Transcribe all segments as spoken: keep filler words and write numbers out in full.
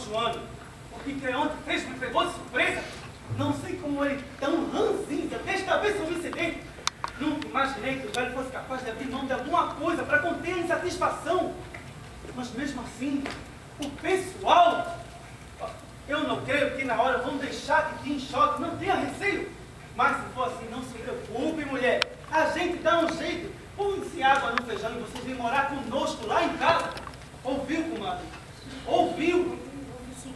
Joana. O que Creonte fez me pegou de surpresa. Não sei como ele tão ranzinza fez cabeça um incidente. Nunca imaginei que o velho fosse capaz de abrir mão de alguma coisa para conter a insatisfação. Mas mesmo assim, o pessoal... Eu não creio que na hora vão deixar de ti em choque, não tenha receio. Mas se for assim, não se preocupe, mulher. A gente dá um jeito. Põe-se água no feijão e vocês vêm morar conosco lá em casa. Ouviu, comadre? Ouviu? Ouvi sim.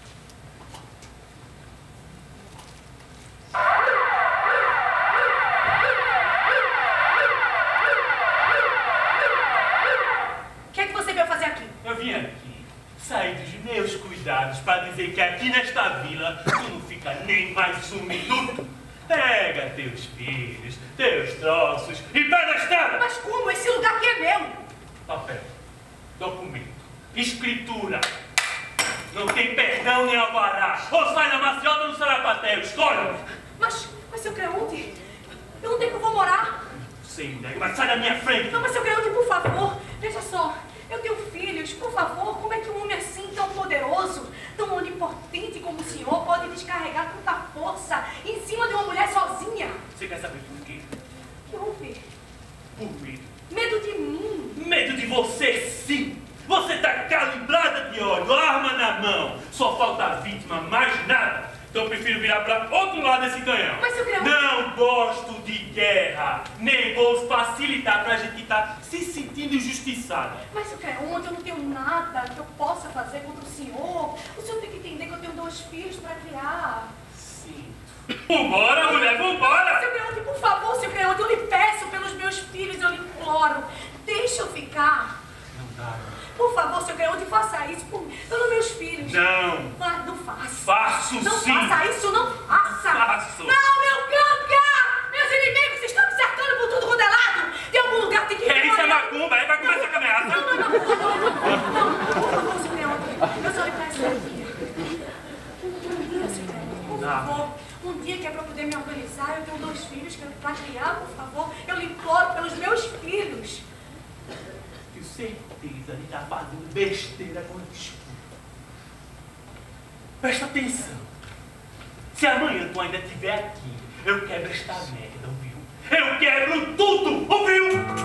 O que é que você veio fazer aqui? Eu vim aqui, sair dos meus cuidados para dizer que aqui nesta vila tu não fica nem mais um minuto. Pega teus filhos, teus troços e pé na estrada! Mas como? Esse lugar aqui é meu! Papel, documento, escritura. Não tem perdão nem alvará. Ou sai na maciota ou no sarapatel. Escolha! Mas, mas seu Creonte, eu não tenho que eu vou morar. Sei, né? Mas sai da minha frente! Não, mas seu Creonte, por favor, veja só. Eu tenho filhos, por favor, como é que um homem assim, tão poderoso, tão onipotente como o senhor, pode descarregar tanta força em cima de uma mulher sozinha? Você quer saber por quê? Que houve? Por medo. Medo de mim? Medo de você, sim! Você tá calibrada de ódio, arma na mão. Só falta a vítima, mais nada. Então eu prefiro virar para outro lado desse canhão. Mas seu Creonte... Não gosto de guerra. Nem vou facilitar pra gente que tá se sentindo injustiçada. Mas seu Creonte, eu não tenho nada que eu possa fazer contra o senhor. O senhor tem que entender que eu tenho dois filhos para criar. Sim. Vambora, mulher, vambora! Seu Creonte, por favor, seu Creonte, eu lhe peço pelos meus filhos, eu lhe imploro. Deixa eu ficar. Não dá. Por favor, seu Creonte, faça isso por pelos meus filhos. Não. Mas não faça. Faço não sim. Não faça isso, não faça. Faço. Não, meu canga! Meus inimigos estão me cercando por tudo quanto é lado. Tem algum lugar que tem que... É isso, é macumba, aí vai começar a ameaça. Não, não, não, não, não, não, por favor, seu Creonte, eu só lhe peço um dia. Um dia, seu Creonte, por favor. Um dia que é pra poder me organizar, eu tenho dois filhos que eu pra criar, por favor. Eu lhe imploro pelos meus filhos. Tenho certeza de estar fazendo besteira com desculpa. Presta atenção. Se amanhã tu ainda estiver aqui, eu quebro esta merda, ouviu? Eu quebro tudo, ouviu?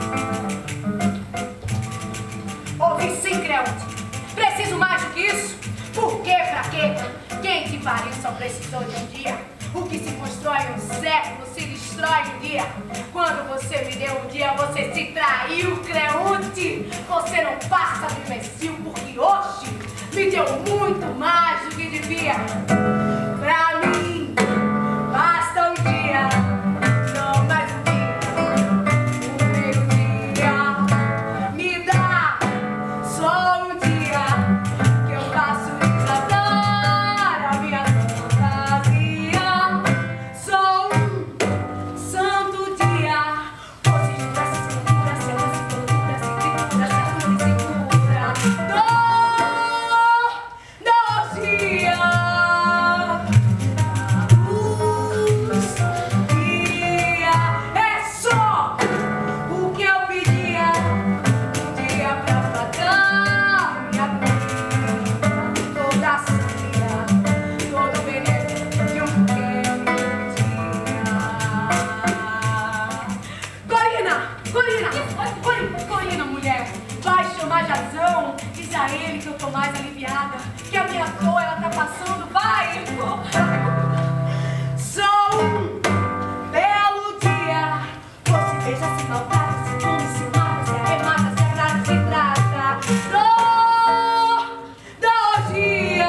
Ouvi sim, Creonte. Preciso mais do que isso? Por quê? Pra quê? Quem te pariu só precisou de um dia? O que se constrói em um século se destrói em um dia. Quando você me deu um dia, você se traiu, Creonte. Você não passa de imbecil, porque hoje me deu muito mais do que devia. Pra mim, basta um dia, não mais um dia. O meu dia me dá só um dia que eu faço desagradar a minha fantasia. Só um santo dia. Você tivesse segura, se eu segura, segura, segura, segura, segura. Dois dias. É só o que eu pedia. Um dia pra matar minha vida. Toda a sanidade, todo o veneno de um pequeno dia. Corina! Corina! Corina, Corina, mulher! Vai chamar Jazão. Diz a ele que eu tô mais aliviada. Que a minha dor, ela tá passando. Vai! Só um belo dia. Você veja se maltrata, se come, se mata, se arremata, se agrada, se trata. Dor, dois dias.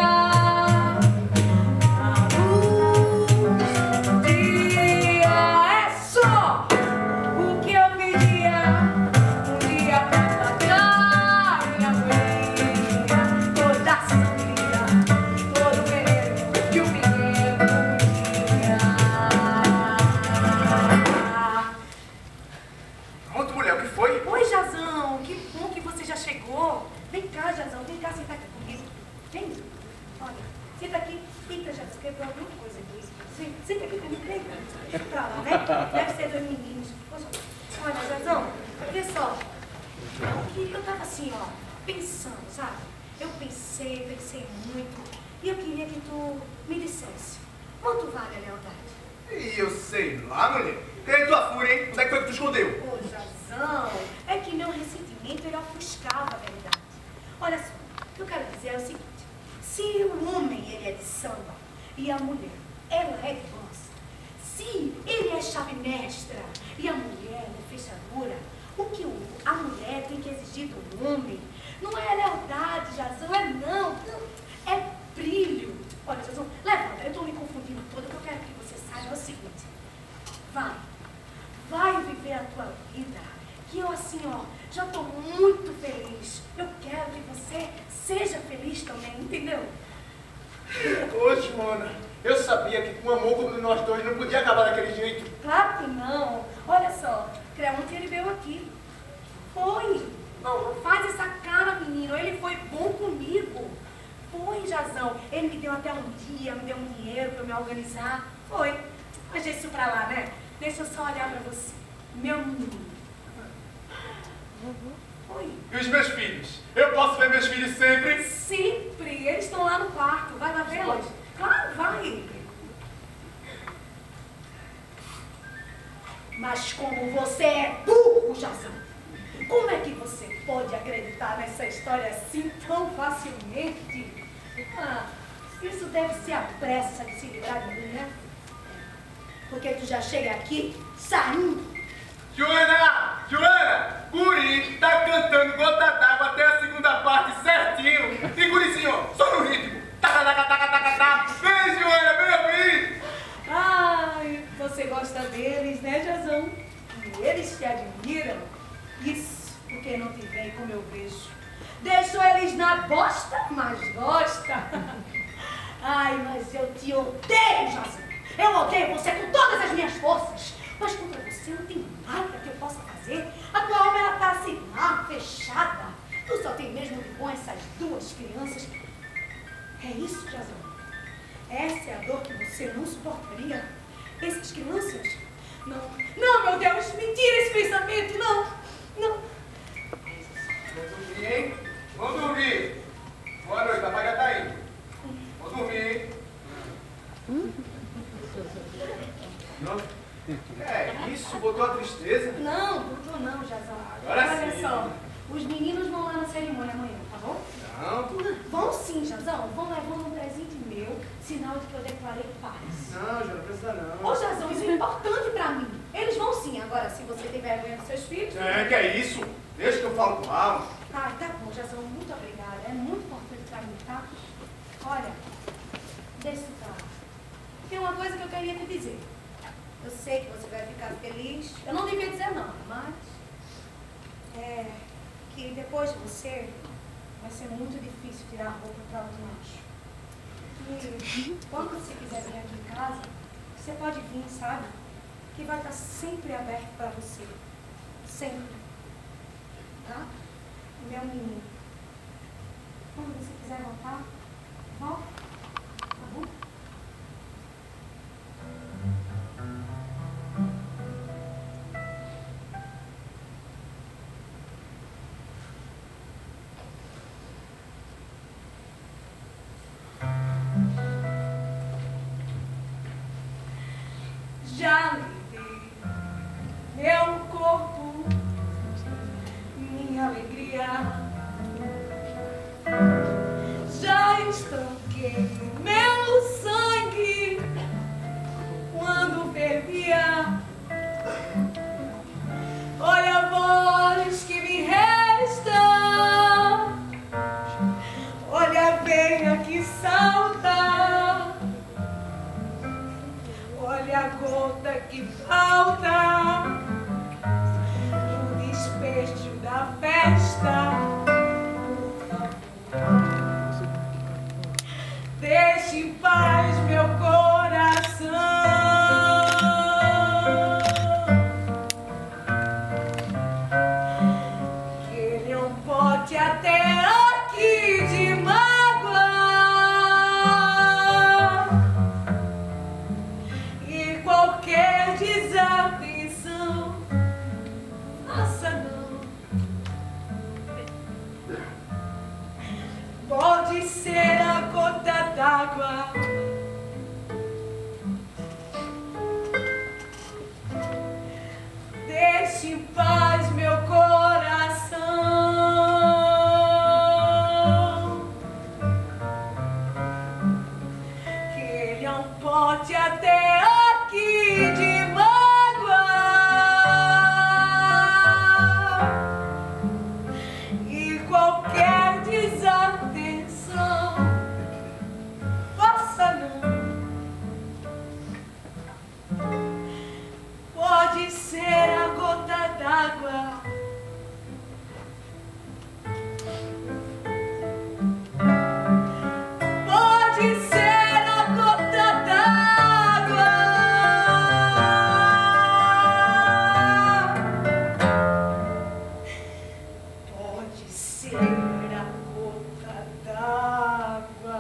A luz do dia é só o que eu pedia. Um dia pra pagar minha agonia. Toda a sangria, todo o veneno de um pequeno dia. Pronto, mulher, o que foi? Oi, Jazão, que bom que você já chegou. Vem cá, Jazão, vem cá, senta aqui comigo. Vem, olha, senta aqui. Eita, Jazão, quebrou alguma coisa aqui. Senta, senta aqui comigo, vem. Deixa pra lá, né? Deve ser dois meninos. Olha, Jazão, olha só. Que eu tava assim, ó, pensando, sabe? eu pensei, pensei muito, e eu queria que tu me dissesse, quanto vale a lealdade? E eu sei lá, mulher. Cadê tua fúria, hein? Onde é que foi que tu escondeu? Ô, Jazão, é que meu ressentimento, ele ofuscava a verdade. Olha só, o que eu quero dizer é o seguinte, se o homem, ele é de samba, e a mulher, ela é de dança, se ele é chave mestra, e a mulher é fechadura, o que o, a mulher tem que exigir do homem não é lealdade, Jazão, é não, não, é brilho. Olha, Jazão, levanta, eu estou me confundindo toda, o que eu quero que você saiba é o seguinte, vai, vai viver a tua vida, que eu assim, ó, já estou muito feliz, eu quero que você seja feliz também, entendeu? Oxe, mana, eu sabia que com um amor como nós dois não podia acabar daquele jeito. Claro que não. Olha só, Creonte, ele veio aqui. Foi. Não, não faz essa cara, menino. Ele foi bom comigo. Foi, Jazão. Ele me deu até um dia, me deu um dinheiro para eu me organizar. Foi. Mas deixa isso pra lá, né? Deixa eu só olhar pra você. Meu menino. Foi. E os meus filhos? Eu posso ver meus filhos sempre? Sempre. Eles estão lá no quarto. Vai lá vê-los. Claro, vai. Mas como você é burro, Jazão, como é que você pode acreditar nessa história assim tão facilmente? Ah, isso deve ser a pressa de se livrar de mim, né? Porque tu já chega aqui saindo. Joana! Joana! Guri tá cantando Gota d'Água até a segunda parte certinho. E Gurizinho, só no ritmo. Taca, taca, taca, taca, taca. Vem, Joana, vem aqui. Ai, você gosta deles, né, Jazão? E eles te admiram. Isso porque não te veem como eu vejo. Deixo eles na bosta, mas gosta. Ai, mas eu te odeio, Jazão. Eu odeio você com todas as minhas forças. Mas contra você não tem nada que eu possa fazer. A tua alma, ela tá assim lá, fechada. Tu só tem mesmo de bom essas duas crianças. É isso, Jazão? Essa é a dor que você não suportaria? Essas crianças? Não, não, meu Deus, me tira esse pensamento, não, não. Vamos dormir, hein? Vamos dormir. Boa noite, a pai já tá indo. Vamos dormir. Não? É isso, botou a tristeza? Não, doutor, não, Jazão. Agora Olha sim. só, os meninos vão lá na cerimônia amanhã, tá bom? Não, tu... Vão sim, Jazão, vão levando um presente meu, sinal de que eu declarei paz. Não, já não precisa não. Ô, Jazão, isso é importante pra mim. Eles vão sim, agora, se você tem vergonha dos seus filhos... É, que é isso? Deixa que eu falo com ela. Ai, tá bom, Jazão, muito obrigada. É muito importante pra mim, tá? Olha, deixa isso pra lá. Tem uma coisa que eu queria te dizer. Eu sei que você vai ficar feliz. Eu não devia dizer não, mas... É... que depois de você, vai ser muito difícil tirar a roupa para outro macho. E quando você quiser vir aqui em casa, você pode vir, sabe? Que vai estar sempre aberto para você. Sempre. Tá? Meu menino. Quando você quiser voltar, volta. Tá bom? Já levei meu corpo, minha alegria. Já estanquei meu sangue quando fervia. Olha a voz que me resta, olha a veia que salta, olha a gota que falta no despejo da festa. Deixe em paz meu coração. Que ele é um pote até aqui de mágoa. E qualquer desatenção, faça não. Volte até aqui de mágoa e qualquer desatenção possa não. Pode ser a gota d'água. Pode ser a gota d'água. Pode ser a gota d'água.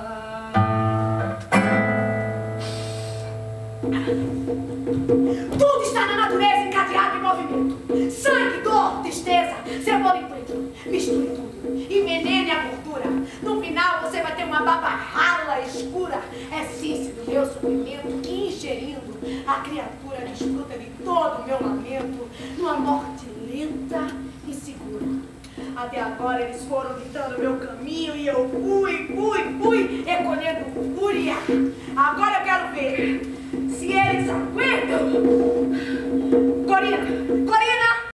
Tudo está na natureza encadeado em movimento. Sangue, dor, tristeza, cebola e coentro. Misture tudo, envenene a gordura. No final você vai ter uma baba rala escura. É ciência do meu sofrimento que, ingerindo, a criatura desfruta de todo o meu lamento numa morte lenta e segura. Até agora eles foram ditando meu caminho e eu fui, fui, fui, recolhendo fúria. Agora eu quero ver se eles aguentam. Corina, Corina.